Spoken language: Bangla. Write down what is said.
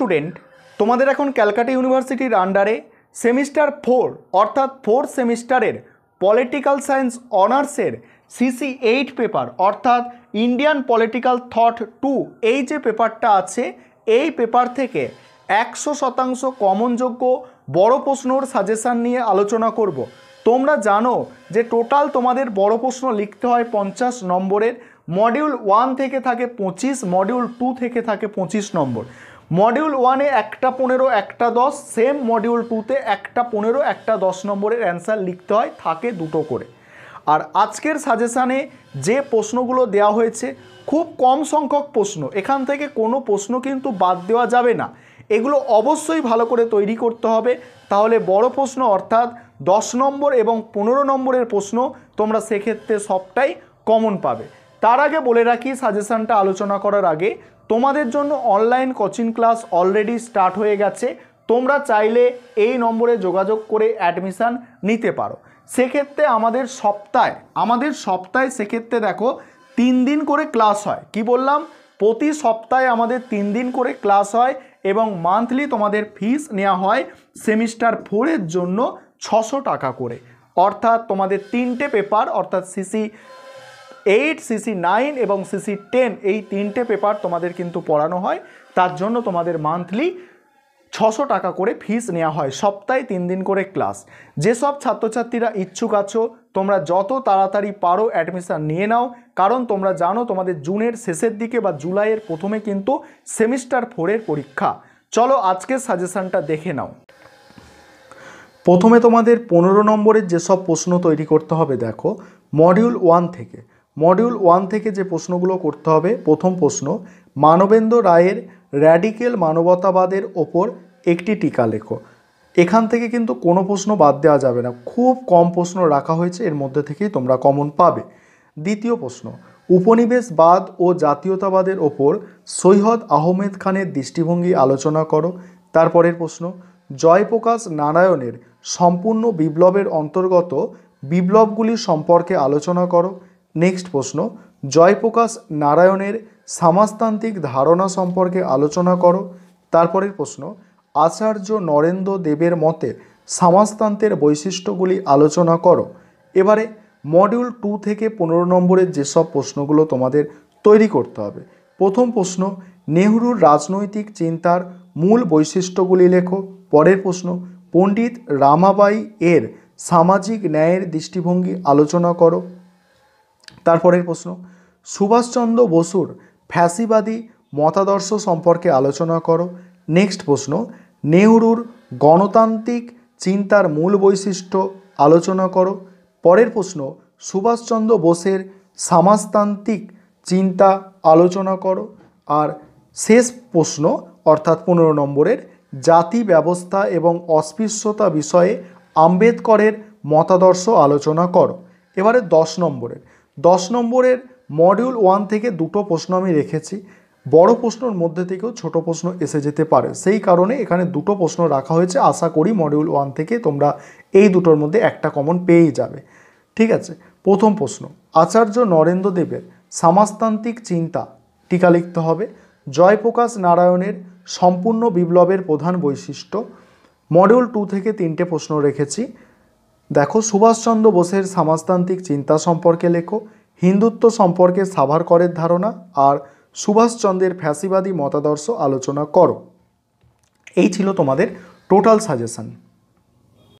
স্টুডেন্ট, তোমাদের এখন ক্যালকাটা ইউনিভার্সিটির আন্ডারে সেমিস্টার 4 অর্থাৎ 4th সেমিস্টারের পলিটিক্যাল সায়েন্স অনার্সের সিসি 8 পেপার অর্থাৎ ইন্ডিয়ান পলিটিক্যাল থট 2 এই যে পেপারটা আছে, এই পেপার থেকে 100% কমনযোগ্য বড় প্রশ্নর সাজেশান নিয়ে আলোচনা করব। তোমরা জানো যে টোটাল তোমাদের বড় প্রশ্ন লিখতে হয় 50 নম্বরের। মডিউল 1 থেকে থাকে 25, মডিউল 2 থেকে থাকে 25 নম্বর। মডিউল 1-এ একটা 15 একটা 10, সেম মডিউল 2-তে একটা 15 একটা 10 নম্বরের অ্যান্সার লিখতে হয়, থাকে দুটো করে। আর আজকের সাজেশানে যে প্রশ্নগুলো দেওয়া হয়েছে খুব কম সংখ্যক প্রশ্ন, এখান থেকে কোনো প্রশ্ন কিন্তু বাদ দেওয়া যাবে না। এগুলো অবশ্যই ভালো করে তৈরি করতে হবে, তাহলে বড় প্রশ্ন অর্থাৎ 10 নম্বর এবং 15 নম্বরের প্রশ্ন তোমরা সেক্ষেত্রে সবটাই কমন পাবে। তার আগে বলে রাখি, সাজেশানটা আলোচনা করার আগে তোমাদের জন্য online coaching class already start হয়ে গেছে। তোমরা চাইলে এই নম্বরে যোগাযোগ করে অ্যাডমিশান নিতে পারো। সেক্ষেত্রে আমাদের সপ্তাহে সেক্ষেত্রে দেখো 3 দিন করে ক্লাস হয়। কি বললাম? প্রতি সপ্তাহে আমাদের 3 দিন করে ক্লাস হয় এবং মান্থলি তোমাদের ফিস নেওয়া হয় সেমিস্টার 4-এর জন্য 600 টাকা করে। অর্থাৎ তোমাদের 3টে পেপার অর্থাৎ সিসি 8, সিসি 9 এবং সিসি 10 এই 3টে পেপার তোমাদের কিন্তু পড়ানো হয়। তার জন্য তোমাদের মান্থলি 600 টাকা করে ফিস নেওয়া হয়, সপ্তাহে 3 দিন করে ক্লাস। যেসব ছাত্রছাত্রীরা ইচ্ছুক আছো তোমরা যত তাড়াতাড়ি পারো অ্যাডমিশান নিয়ে নাও, কারণ তোমরা জানো তোমাদের জুনের শেষের দিকে বা জুলাইয়ের প্রথমে কিন্তু সেমিস্টার 4-এর পরীক্ষা। চলো আজকের সাজেশানটা দেখে নাও। প্রথমে তোমাদের 15 নম্বরের যেসব প্রশ্ন তৈরি করতে হবে দেখো, মডিউল 1 থেকে যে প্রশ্নগুলো করতে হবে। প্রথম প্রশ্ন, মানবেন্দ্র রায়ের র্যাডিক্যাল মানবতাবাদের ওপর একটি টিকা লেখো। এখান থেকে কিন্তু কোনো প্রশ্ন বাদ দেওয়া যাবে না, খুব কম প্রশ্ন রাখা হয়েছে, এর মধ্যে থেকেই তোমরা কমন পাবে। দ্বিতীয় প্রশ্ন, উপনিবেশবাদ ও জাতীয়তাবাদের ওপর সৈয়দ আহমেদ খানের দৃষ্টিভঙ্গি আলোচনা করো। তারপরের প্রশ্ন, জয়প্রকাশ নারায়ণের সম্পূর্ণ বিপ্লবের অন্তর্গত বিপ্লবগুলি সম্পর্কে আলোচনা করো। নেক্সট প্রশ্ন, জয়প্রকাশ নারায়ণের সমাজতান্ত্রিক ধারণা সম্পর্কে আলোচনা করো। তারপরের প্রশ্ন, আচার্য নরেন্দ্র দেবের মতে সমাজতন্ত্রের বৈশিষ্ট্যগুলি আলোচনা করো। এবারে মডিউল 2 থেকে 15 নম্বরের যেসব প্রশ্নগুলো তোমাদের তৈরি করতে হবে। প্রথম প্রশ্ন, নেহরুর রাজনৈতিক চিন্তার মূল বৈশিষ্ট্যগুলি লেখো। পরের প্রশ্ন, পণ্ডিত রামাবাঈ এর সামাজিক ন্যায়ের দৃষ্টিভঙ্গি আলোচনা করো। তারপরের প্রশ্ন, সুভাষচন্দ্র বসুর ফ্যাসিবাদী মতাদর্শ সম্পর্কে আলোচনা করো। নেক্সট প্রশ্ন, নেহরুর গণতান্ত্রিক চিন্তার মূল বৈশিষ্ট্য আলোচনা করো। পরের প্রশ্ন, সুভাষচন্দ্র বোসের সমাজতান্ত্রিক চিন্তা আলোচনা করো। আর শেষ প্রশ্ন অর্থাৎ 15 নম্বরের, জাতি ব্যবস্থা এবং অস্পৃশ্যতা বিষয়ে আম্বেদকরের মতাদর্শ আলোচনা করো। এবারে 10 নম্বরের মডিউল 1 থেকে দুটো প্রশ্ন আমি রেখেছি। বড় প্রশ্নের মধ্যে থেকেও ছোট প্রশ্ন এসে যেতে পারে, সেই কারণে এখানে দুটো প্রশ্ন রাখা হয়েছে। আশা করি মডিউল 1 থেকে তোমরা এই দুটোর মধ্যে একটা কমন পেয়েই যাবে। ঠিক আছে, প্রথম প্রশ্ন, আচার্য নরেন্দ্র দেবের সমাজতান্ত্রিক চিন্তা টিকা লিখতে হবে। জয়প্রকাশ নারায়ণের সম্পূর্ণ বিপ্লবের প্রধান বৈশিষ্ট্য। মডিউল 2 থেকে 3টে প্রশ্ন রেখেছি। দেখো, সুভাষচন্দ্র বোসের সমাজতান্ত্রিক চিন্তা সম্পর্কে লেখো। হিন্দুত্ব সম্পর্কে সাভারকরের ধারণা আর সুভাষচন্দ্রের ফ্যাসিবাদী মতাদর্শ আলোচনা করো। এই ছিল তোমাদের টোটাল সাজেশন।